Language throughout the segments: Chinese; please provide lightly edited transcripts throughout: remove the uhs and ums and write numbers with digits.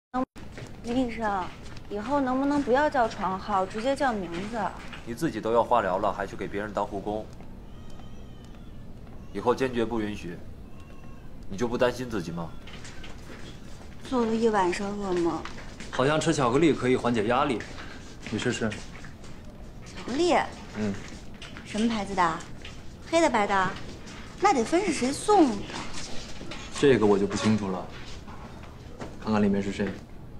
林医生，以后能不能不要叫床号，直接叫名字？ 你自己都要化疗了，还去给别人当护工，以后坚决不允许。你就不担心自己吗？ 做了一晚上噩梦。 好像吃巧克力可以缓解压力，你试试。 巧克力？ 嗯。 什么牌子的？黑的白的？那得分是谁送的。 这个我就不清楚了，看看里面是谁。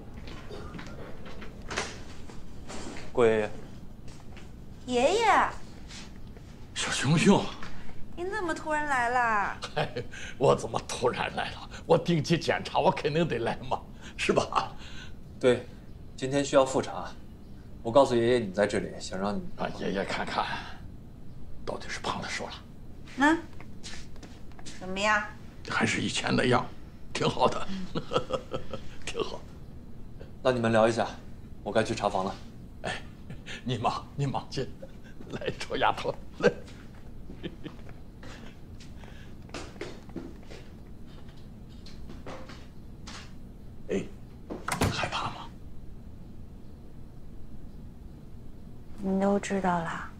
郭爷爷。 爷爷， 小熊熊， 您怎么突然来啦？ 哎，我怎么突然来了？我定期检查，我肯定得来嘛，是吧？ 对，今天需要复查。我告诉爷爷你在这里，想让你让爷爷看看，到底是胖的瘦了。 那怎么样？ 还是以前那样，挺好的，挺好。 那你们聊一下，我该去查房了。 哎，你忙去，来，臭丫头，来。哎，害怕吗？ 您都知道了。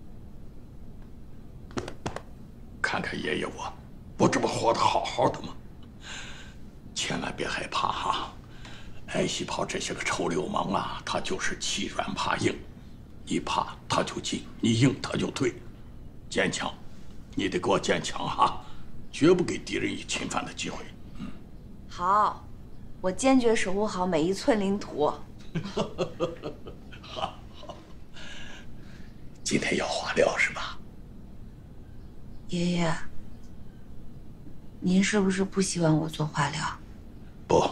看看爷爷我这不活得好好的吗？千万别害怕哈，癌细胞这些个臭流氓啊，他就是欺软怕硬，你怕他就进，你硬他就退，坚强，你得给我坚强哈，绝不给敌人以侵犯的机会。 好，我坚决守护好每一寸领土。 好，今天要化疗是吧？ 爷爷，您是不是不希望我做化疗？ 不，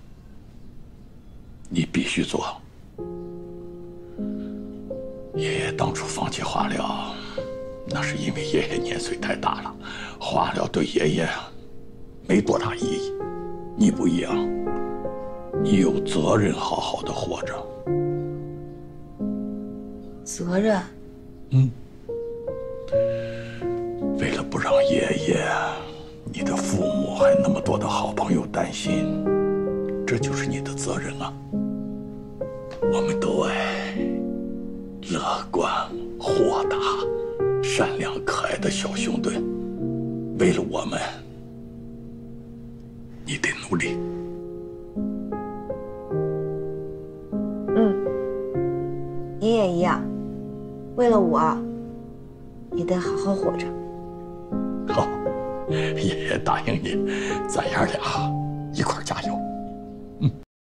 你必须做。爷爷当初放弃化疗，那是因为爷爷年岁太大了，化疗对爷爷没多大意义。你不一样，你有责任好好的活着。 责任？ 为了不让爷爷、你的父母还那么多的好朋友担心，这就是你的责任啊。我们都爱乐观、豁达、善良、可爱的小熊顿，为了我们，你得努力。 您也一样，为了我，也得好好活着。 好，爷爷答应你，咱爷俩一块加油。